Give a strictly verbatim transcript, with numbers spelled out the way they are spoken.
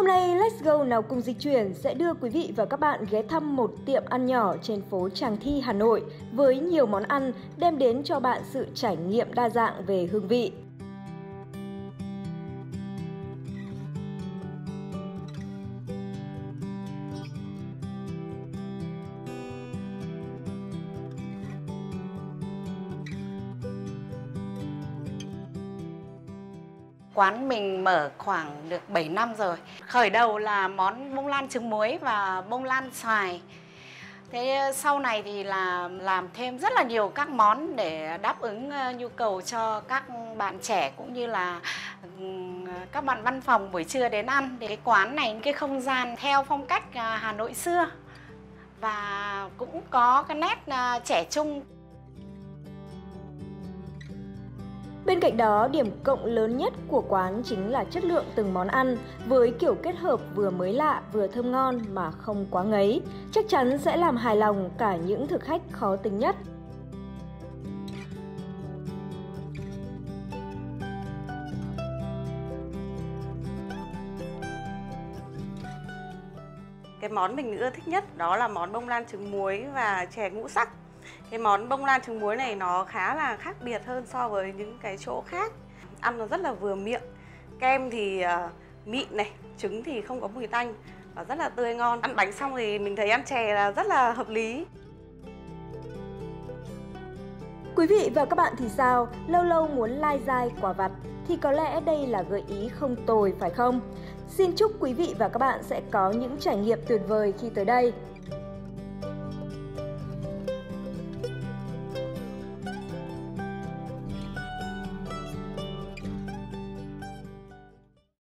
Hôm nay Let's Go nào cùng dịch chuyển sẽ đưa quý vị và các bạn ghé thăm một tiệm ăn nhỏ trên phố Tràng Thi, Hà Nội với nhiều món ăn đem đến cho bạn sự trải nghiệm đa dạng về hương vị. Quán mình mở khoảng được bảy năm rồi. Khởi đầu là món bông lan trứng muối và bông lan xoài. Thế sau này thì là làm thêm rất là nhiều các món để đáp ứng nhu cầu cho các bạn trẻ cũng như là các bạn văn phòng buổi trưa đến ăn. Thì cái quán này, cái không gian theo phong cách Hà Nội xưa và cũng có cái nét trẻ trung. Bên cạnh đó, điểm cộng lớn nhất của quán chính là chất lượng từng món ăn với kiểu kết hợp vừa mới lạ vừa thơm ngon mà không quá ngấy, chắc chắn sẽ làm hài lòng cả những thực khách khó tính nhất. Cái món mình ưa thích nhất đó là món bông lan trứng muối và chè ngũ sắc. Cái món bông lan trứng muối này nó khá là khác biệt hơn so với những cái chỗ khác. Ăn nó rất là vừa miệng. Kem thì uh, mịn này, trứng thì không có mùi tanh và rất là tươi ngon. Ăn bánh xong thì mình thấy ăn chè là rất là hợp lý. Quý vị và các bạn thì sao? Lâu lâu muốn lai dai quả vặt thì có lẽ đây là gợi ý không tồi phải không? Xin chúc quý vị và các bạn sẽ có những trải nghiệm tuyệt vời khi tới đây.